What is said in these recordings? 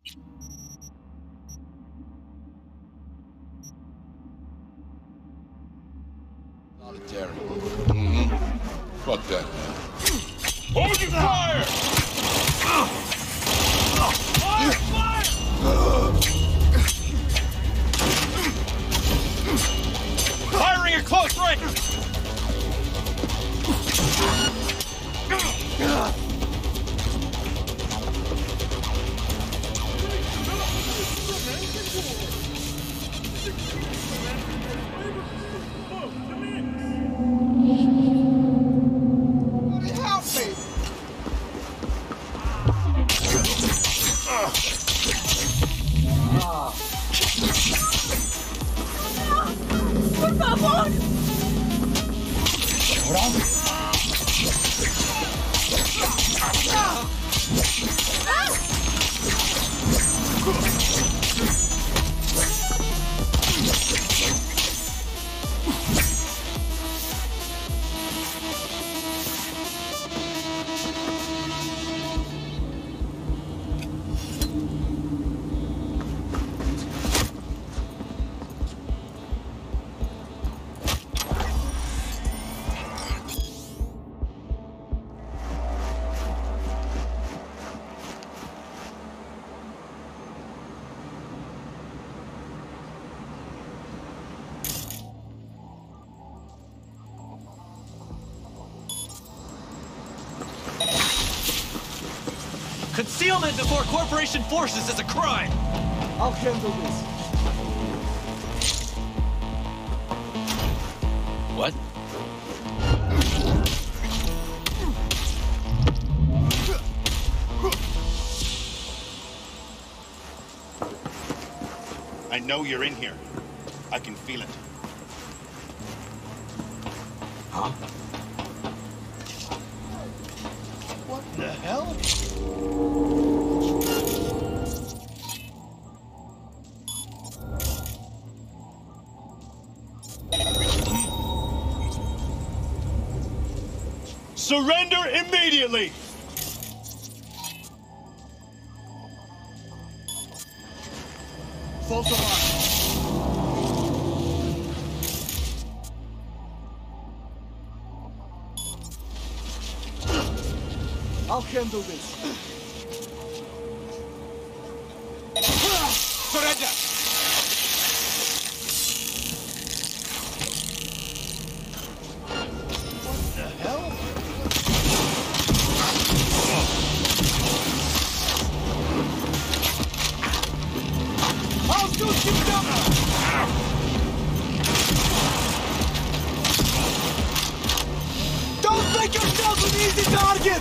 Solitary. Fuck that, man. Hold your fire! Firing at close range! Help me! ¡Por favor! Concealment before corporation forces is a crime! I'll handle this. What? I know you're in here. I can feel it. Huh? What the hell? Surrender immediately! False alarm. I'll handle this. Surrender! What the hell? I'll shoot you down! Don't make yourself an easy target!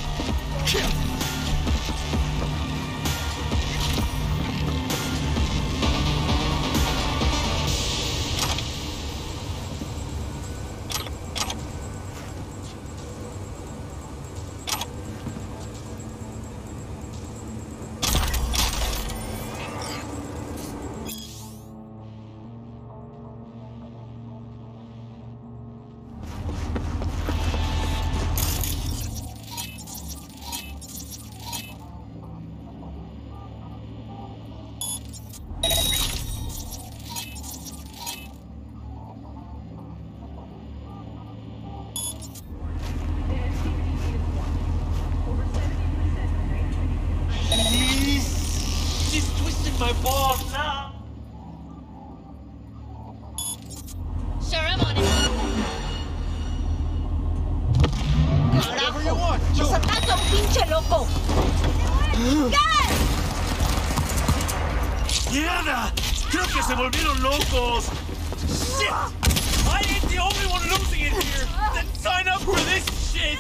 She's twisting my balls now! Sure, I'm on it. Whatever you want! ¡Nos ataca un pinche loco! ¡Gas! ¡Mierda! ¡Creo que se volvieron locos! Shit! I ain't the only one losing it here! Then sign up for this shit!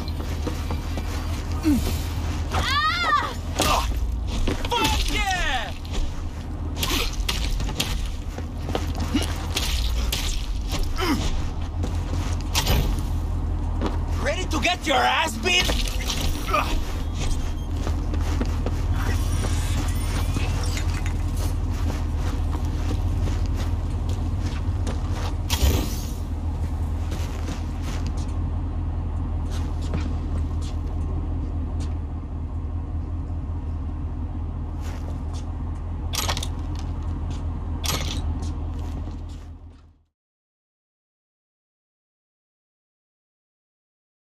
¡Ah! Fuck yeah! Ready to get your ass beat?